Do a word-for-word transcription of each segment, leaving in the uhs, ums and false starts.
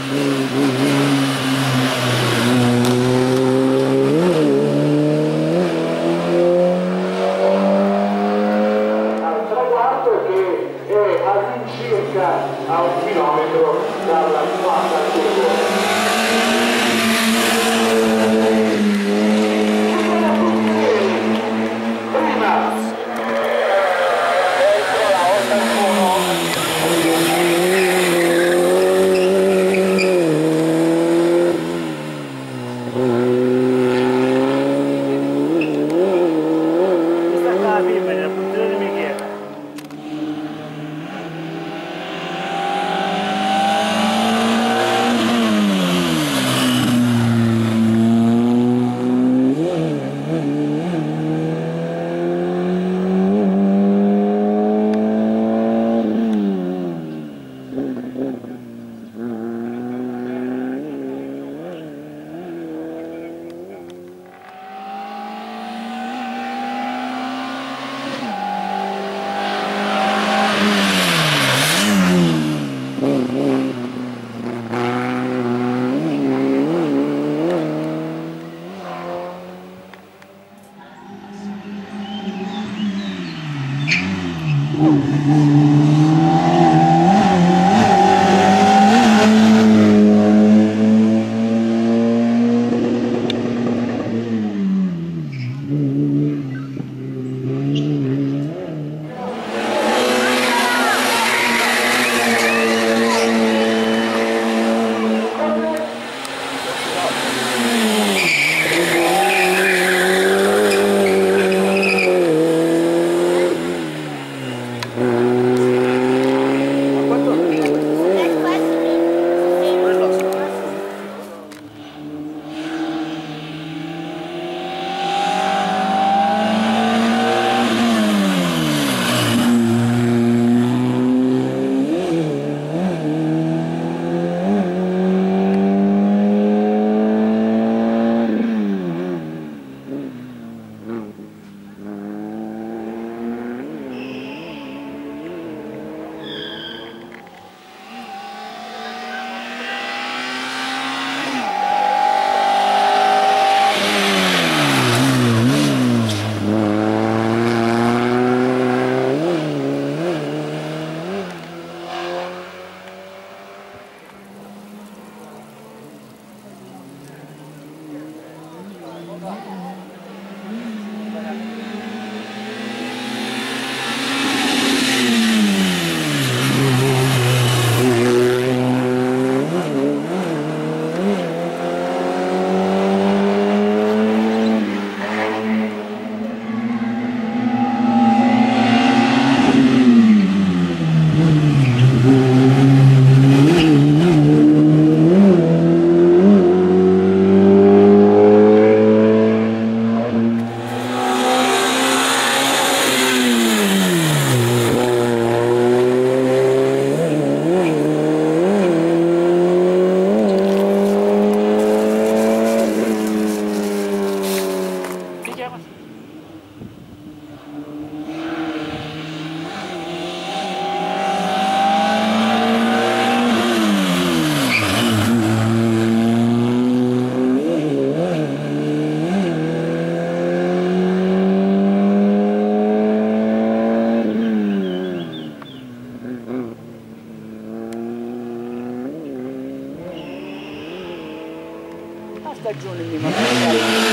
stagione di materiale.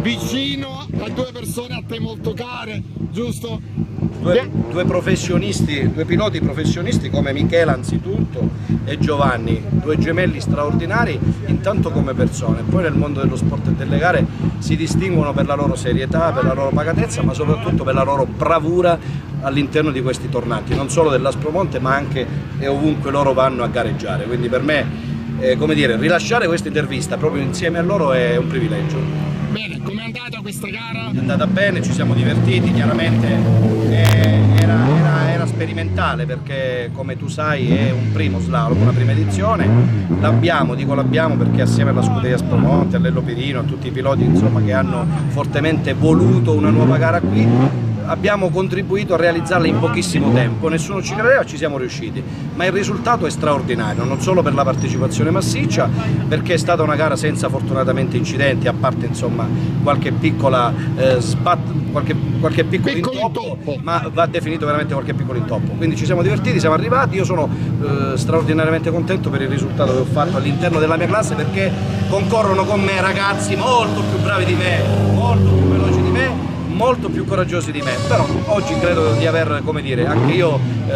vicino a due persone a te molto care, giusto? Due, due professionisti, due piloti professionisti come Michela anzitutto e Giovanni, due gemelli straordinari intanto come persone, poi nel mondo dello sport e delle gare si distinguono per la loro serietà, per la loro pacatezza, ma soprattutto per la loro bravura all'interno di questi tornanti, non solo dell'Aspromonte ma anche e ovunque loro vanno a gareggiare, quindi per me eh, come dire, rilasciare questa intervista proprio insieme a loro è un privilegio. Bene, com'è andata questa gara? È andata bene, ci siamo divertiti, chiaramente eh, era, era, era sperimentale perché come tu sai è un primo slalom, una prima edizione, l'abbiamo, dico l'abbiamo perché assieme alla scuderia Aspromonte, a Lello Pirino, a tutti i piloti insomma, che hanno fortemente voluto una nuova gara qui, abbiamo contribuito a realizzarla in pochissimo tempo, nessuno ci credeva, ci siamo riusciti, ma il risultato è straordinario, non solo per la partecipazione massiccia, perché è stata una gara senza fortunatamente incidenti, a parte insomma qualche piccola eh, sbat, qualche, qualche piccolo, piccolo intoppo, intoppo, ma va definito veramente qualche piccolo intoppo, quindi ci siamo divertiti, siamo arrivati, io sono eh, straordinariamente contento per il risultato che ho fatto all'interno della mia classe perché concorrono con me ragazzi molto più bravi di me, molto più veloci di me, molto più coraggiosi di me, però oggi credo di aver, come dire, anche io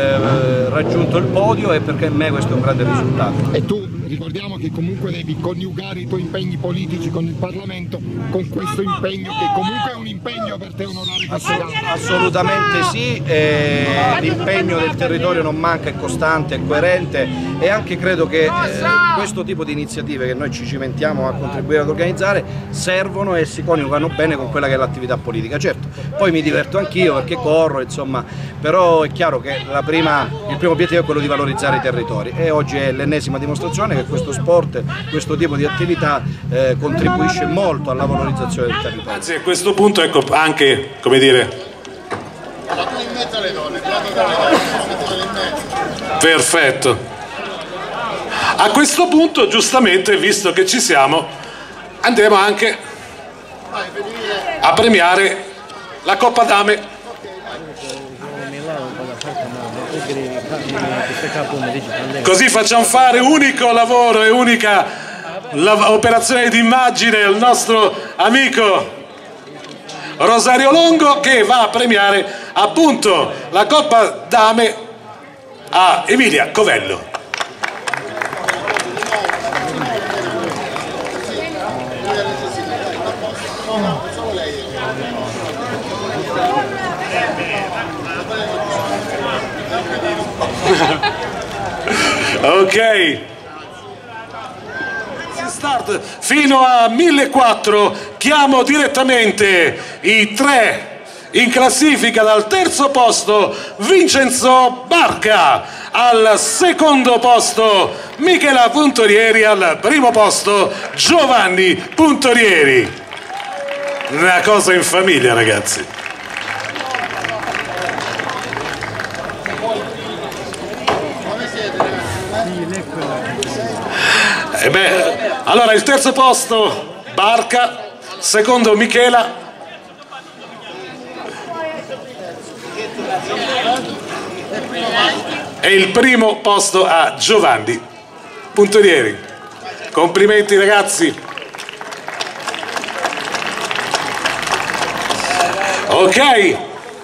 eh, raggiunto il podio e per me questo è un grande risultato. E tu ricordiamo che comunque devi coniugare i tuoi impegni politici con il Parlamento, con questo impegno che comunque è un impegno per te onorare questo gara. Assolutamente sì, eh, l'impegno del territorio non manca, è costante, è coerente e anche credo che eh, questo tipo di iniziative che noi ci cimentiamo a contribuire ad organizzare servono e si coniugano bene con quella che è l'attività politica. Certo, poi mi diverto anch'io perché corro, insomma, però è chiaro che la prima, il primo obiettivo è quello di valorizzare i territori e oggi è l'ennesima dimostrazione che questo sport, questo tipo di attività eh, contribuisce molto alla valorizzazione del territorio. Anzi, a questo punto ecco anche, come dire, perfetto. A questo punto, giustamente, visto che ci siamo, andremo anche a premiare la Coppa Dame. Così facciamo fare unico lavoro e unica operazione di immagine al nostro amico Rosario Longo, che va a premiare appunto la Coppa Dame a Emilia Covello. Ok, si start fino a millequattrocento. Chiamo direttamente i tre in classifica: dal terzo posto Vincenzo Barca, al secondo posto Michela Puntorieri, al primo posto Giovanni Puntorieri. Una cosa in famiglia, ragazzi. E beh, allora il terzo posto Barca, secondo Michela, e il primo posto a Giovanni Puntorieri. Complimenti ragazzi. Ok.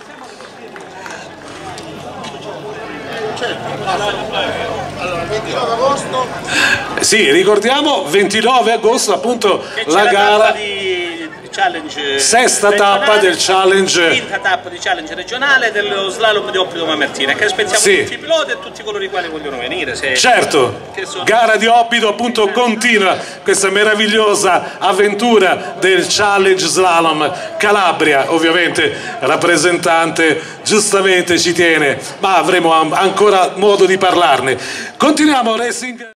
Allora, ventinove agosto. Sì, ricordiamo ventinove agosto appunto la gara di challenge sesta tappa del challenge, quinta tappa di challenge regionale dello slalom di Oppido Mamertina, che aspettiamo sì. tutti i piloti e tutti coloro i quali vogliono venire. Se... Certo, sono... gara di Oppido appunto continua questa meravigliosa avventura del challenge slalom. Calabria ovviamente rappresentante giustamente ci tiene, ma avremo ancora modo di parlarne. Continuiamo Racing.